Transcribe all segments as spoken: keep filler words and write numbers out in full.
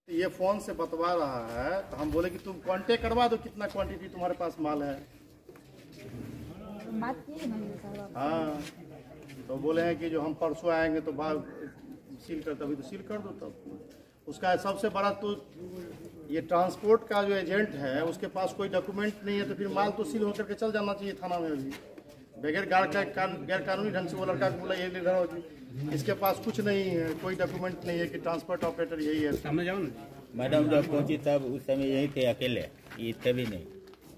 ये फोन से बतवा रहा है तो हम बोले कि तुम कांटेक्ट करवा दो, कितना क्वांटिटी तुम्हारे पास माल है। बात की है। हाँ, तो बोले हैं कि जो हम परसों आएंगे तो बाहर सील कर, तभी तो सील कर दो। तब उसका सबसे बड़ा तो ये ट्रांसपोर्ट का जो एजेंट है उसके पास कोई डॉक्यूमेंट नहीं है, तो फिर माल तो सील होकर के चल जाना चाहिए थाना में। अभी बगैर गैर कानूनी ढंग से वो लड़का को बोला ये ले रहा हो, इसके पास कुछ नहीं है, कोई डॉक्यूमेंट नहीं है कि ट्रांसपोर्ट ऑपरेटर यही है। सामने जाओ ना। मैडम जब पहुंची तब उस समय यही थे अकेले, ये थे भी नहीं।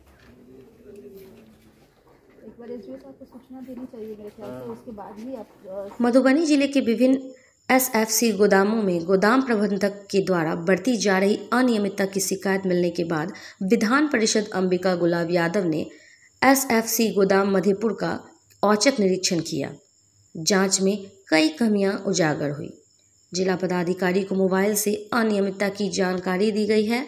एक बार एसडीओ साहब को सूचना देनी चाहिए मेरे ख्याल से, उसके बाद ही आप। मधुबनी जिले के विभिन्न एसएफसी गोदामों में गोदाम प्रबंधक के द्वारा बढ़ती जा रही अनियमितता की शिकायत मिलने के बाद विधान परिषद अंबिका गुलाब यादव ने एसएफसी गोदाम मधेपुर का औचक निरीक्षण किया। जांच में कई कमियां उजागर हुई। जिला पदाधिकारी को मोबाइल से अनियमितता की जानकारी दी गई है।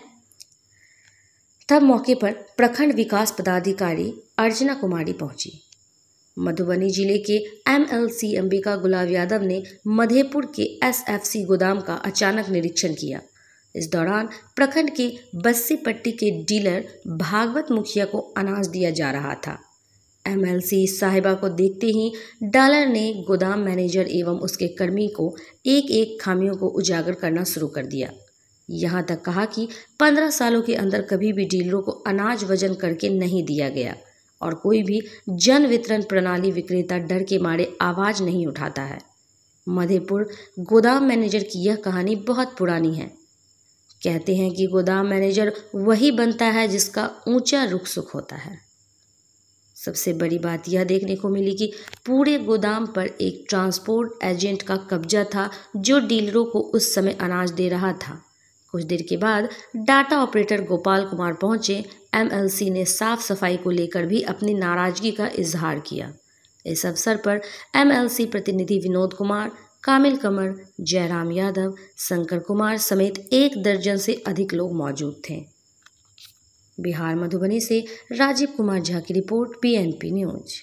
तब मौके पर प्रखंड विकास पदाधिकारी अर्चना कुमारी पहुंची। मधुबनी जिले के एमएलसी अंबिका गुलाब यादव ने मधेपुर के एसएफसी गोदाम का अचानक निरीक्षण किया। इस दौरान प्रखंड के बस्सी पट्टी के डीलर भागवत मुखिया को अनाज दिया जा रहा था। एमएलसी साहिबा को देखते ही डीलर ने गोदाम मैनेजर एवं उसके कर्मी को एक एक खामियों को उजागर करना शुरू कर दिया। यहाँ तक कहा कि पंद्रह सालों के अंदर कभी भी डीलरों को अनाज वजन करके नहीं दिया गया और कोई भी जन वितरण प्रणाली विक्रेता डर के मारे आवाज़ नहीं उठाता है। मधेपुर गोदाम मैनेजर की यह कहानी बहुत पुरानी है। कहते हैं कि गोदाम मैनेजर वही बनता है जिसका ऊंचा रुख सुख होता है। सबसे बड़ी बात यह देखने को मिली कि पूरे गोदाम पर एक ट्रांसपोर्ट एजेंट का कब्जा था जो डीलरों को उस समय अनाज दे रहा था। कुछ देर के बाद डाटा ऑपरेटर गोपाल कुमार पहुंचे। एमएलसी ने साफ सफाई को लेकर भी अपनी नाराजगी का इजहार किया। इस अवसर पर एमएलसी प्रतिनिधि विनोद कुमार, कामिल कमर, जयराम यादव, शंकर कुमार समेत एक दर्जन से अधिक लोग मौजूद थे। बिहार मधुबनी से राजीव कुमार झा की रिपोर्ट, पीएनपी न्यूज।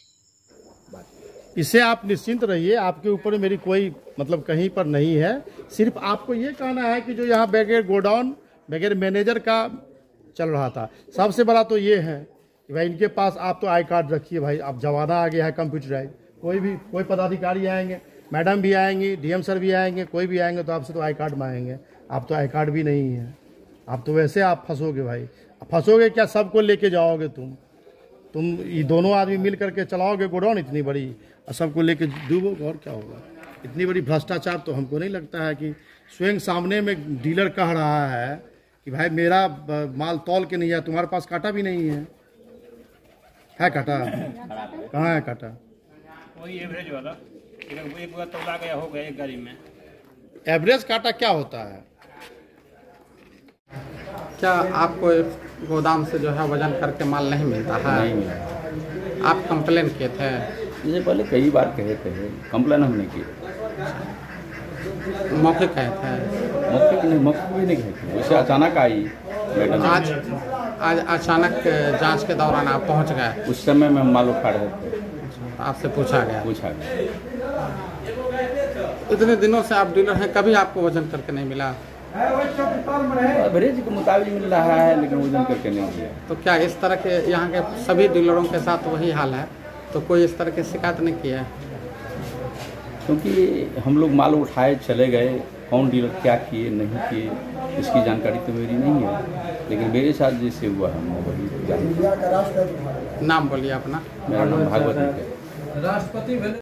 इससे आप निश्चिंत रहिए, आपके ऊपर मेरी कोई मतलब कहीं पर नहीं है। सिर्फ आपको ये कहना है कि जो यहाँ बगैर गोडाउन बगैर मैनेजर का चल रहा था। सबसे बड़ा तो ये है कि भाई इनके पास आप तो आई कार्ड रखिए भाई, अब जमाना आ गया है कंप्यूटराइज। कोई भी कोई पदाधिकारी आएंगे, मैडम भी आएंगी, डीएम सर भी आएंगे, कोई भी आएंगे तो आपसे तो आई कार्ड मांगेंगे। आप तो आई कार्ड भी नहीं है, आप तो वैसे आप फंसोगे भाई। फंसोगे क्या, सबको लेके जाओगे तुम तुम ये दोनों आदमी मिल करके चलाओगे गोडाउन इतनी बड़ी और सबको लेके डूबोगे, और क्या होगा। इतनी बड़ी भ्रष्टाचार तो हमको नहीं लगता है कि स्वयं सामने में डीलर कह रहा है कि भाई मेरा माल तौल के नहीं है, तुम्हारे पास काटा भी नहीं है। है काटा? कहाँ है काटा? वही एवरेज वाला, एक बार तौला गया हो गया एक गाड़ी में। एवरेज काटा क्या होता है? क्या आपको गोदाम से जो है वजन करके माल नहीं मिलता है? नहीं मिला। आप कंप्लेन किए थे? इससे पहले कई बार कहे थे, कंप्लेन हमने की। मौके कहे थे? मौके नहीं, मौके भी नहीं कहे थे, उसे अचानक आई मैडम। आज आज अचानक जांच के दौरान आप पहुंच गए? उस समय में माल उठा रहे थे, आपसे पूछा गया? पूछा गया। इतने दिनों से आप डीलर हैं, कभी आपको वजन करके नहीं मिला? एवरेज के मुताबिक मिल रहा है लेकिन वजन करके नहीं दिया। तो क्या इस तरह के यहाँ के सभी डीलरों के साथ वही हाल है? तो कोई इस तरह की शिकायत नहीं की है? क्योंकि हम लोग माल उठाए चले गए, कौन डीलर क्या किए नहीं किए इसकी जानकारी तो मेरी नहीं है, लेकिन मेरे साथ जैसे हुआ हमने वही जान। नाम बोलिए अपना। मेरा नाम भागवत है।